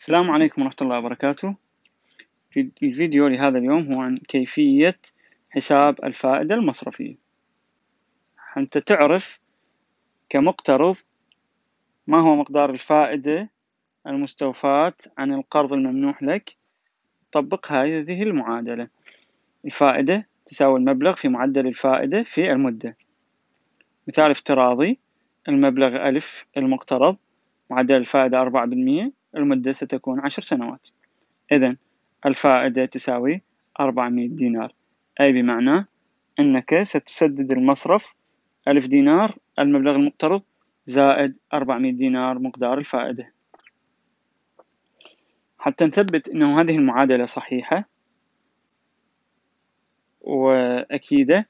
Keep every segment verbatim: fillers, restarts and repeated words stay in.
السلام عليكم ورحمة الله وبركاته. في الفيديو لهذا اليوم هو عن كيفية حساب الفائدة المصرفية. أنت تعرف كمقترض ما هو مقدار الفائدة المستوفاة عن القرض الممنوح لك. طبق هذه المعادلة: الفائدة تساوي المبلغ في معدل الفائدة في المدة. مثال افتراضي: المبلغ ألف المقترض، معدل الفائدة أربعة بالمئة، المدة ستكون عشر سنوات. إذن الفائدة تساوي أربعمئة دينار، أي بمعنى أنك ستسدد المصرف ألف دينار المبلغ المقترض زائد أربعمئة دينار مقدار الفائدة. حتى نثبت أنه هذه المعادلة صحيحة وأكيدة،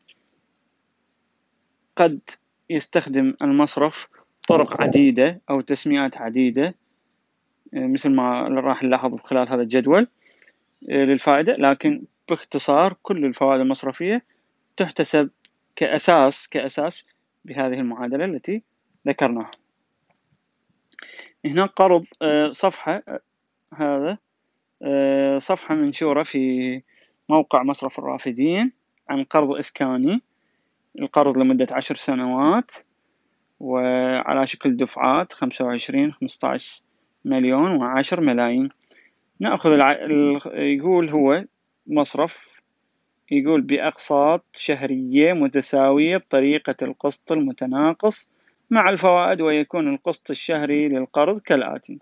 قد يستخدم المصرف طرق عديدة أو تسميات عديدة مثل ما راح نلاحظ خلال هذا الجدول للفائدة، لكن باختصار كل الفوائد المصرفية تحتسب كأساس كأساس بهذه المعادلة التي ذكرناها. هنا قرض صفحة، هذا صفحة منشورة في موقع مصرف الرافدين عن قرض إسكاني، القرض لمدة عشر سنوات وعلى شكل دفعات خمسة وعشرين خمسة عشر مليون وعشر ملايين. نأخذ الع... يقول هو مصرف يقول بأقساط شهرية متساوية بطريقة القسط المتناقص مع الفوائد، ويكون القسط الشهري للقرض كالآتي: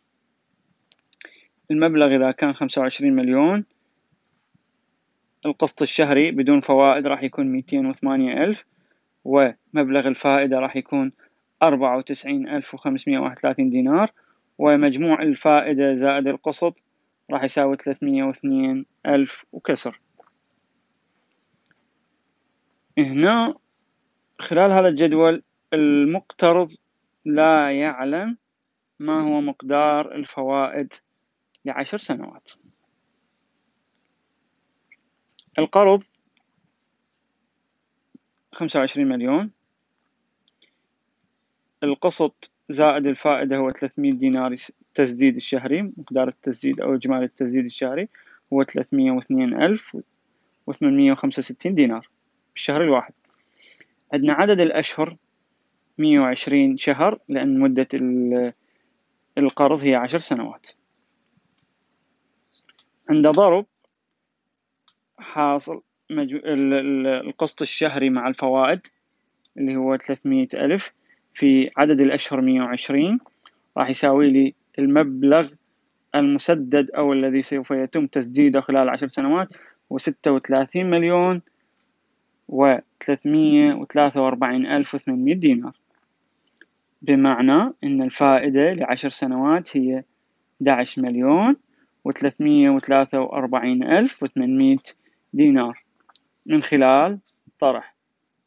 المبلغ إذا كان خمسة وعشرين مليون، القسط الشهري بدون فوائد راح يكون مئتين وثمانية ألف، ومبلغ الفائدة راح يكون أربعة وتسعين ألف وخمسمئة وواحد وثلاثين دينار، ومجموع الفائدة زائد القسط راح يساوي ثلاثمئة واثنين ألف وكسر. هنا خلال هذا الجدول المقترض لا يعلم ما هو مقدار الفوائد لعشر سنوات. القرض خمسة وعشرين مليون، القسط زائد الفائدة هو ثلاثمئة دينار تسديد الشهري، مقدار التسديد أو إجمالي التسديد الشهري هو ثلاثمئة واثنين ألف وثمانمئة وخمسة وستين دينار بالشهر الواحد. عندنا عدد الأشهر مئة وعشرين شهر لأن مدة القرض هي عشر سنوات. عند ضرب حاصل مجو... القسط الشهري مع الفوائد اللي هو ثلاثمئة ألف في عدد الأشهر مئة وعشرين راح يساوي لي المبلغ المسدد أو الذي سوف يتم تسديده خلال عشر سنوات وستة وثلاثين مليون وثلاثمئة وثلاثة وأربعين ألف وثمانمئة دينار، بمعنى أن الفائدة لعشر سنوات هي أحد عشر مليون وثلاثمئة وثلاثة وأربعين ألف وثمانمئة دينار من خلال طرح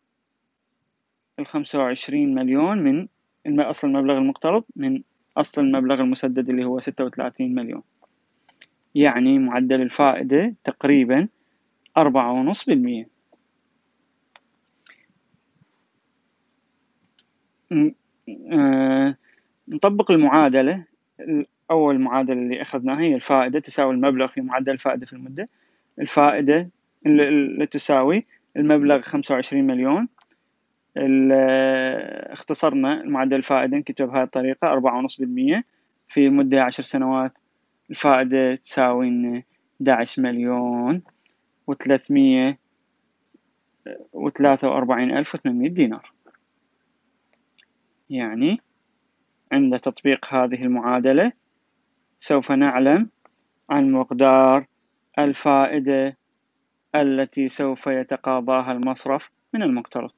الخمسة وعشرين مليون من أصل المبلغ المقترض من أصل المبلغ المسدد اللي هو ستة وثلاثين مليون. يعني معدل الفائدة تقريبا أربعة ونص بالمئة. نطبق المعادلة. أول معادلة اللي أخذناها هي الفائدة تساوي المبلغ في معدل الفائدة في المدة. الفائدة اللي تساوي المبلغ خمسة وعشرين مليون، اختصرنا معدل الفائدة نكتب بهذه الطريقة أربعة ونص بالمئة في مدة عشر سنوات. الفائدة تساوي أحد عشر مليون وثلاثمئة وثلاثة وأربعين ألف وثمانمئة دينار. يعني عند تطبيق هذه المعادلة سوف نعلم عن مقدار الفائدة التي سوف يتقاضاها المصرف من المقترض.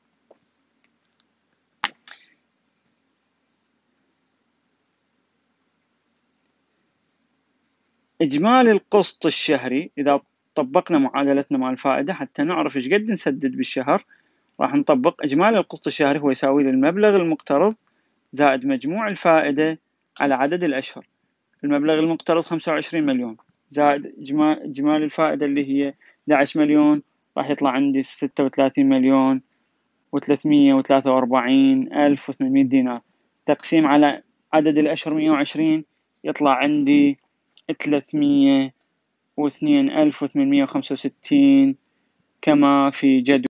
إجمالي القسط الشهري، إذا طبقنا معادلتنا مع الفائدة حتى نعرف إيش قد نسدد بالشهر، راح نطبق إجمالي القسط الشهري هو يساوي المبلغ المقترض زائد مجموع الفائدة على عدد الأشهر. المبلغ المقترض خمسة وعشرين مليون زائد إجمالي الفائدة اللي هي أحد عشر مليون، راح يطلع عندي ستة وثلاثين مليون وثلاثمئة وثلاثة وأربعين ألف وثمانمئة دينار، تقسيم على عدد الأشهر مئة وعشرين يطلع عندي ثلاثمية واثنين ألف وثمانمية وخمسة وستين كما في جدول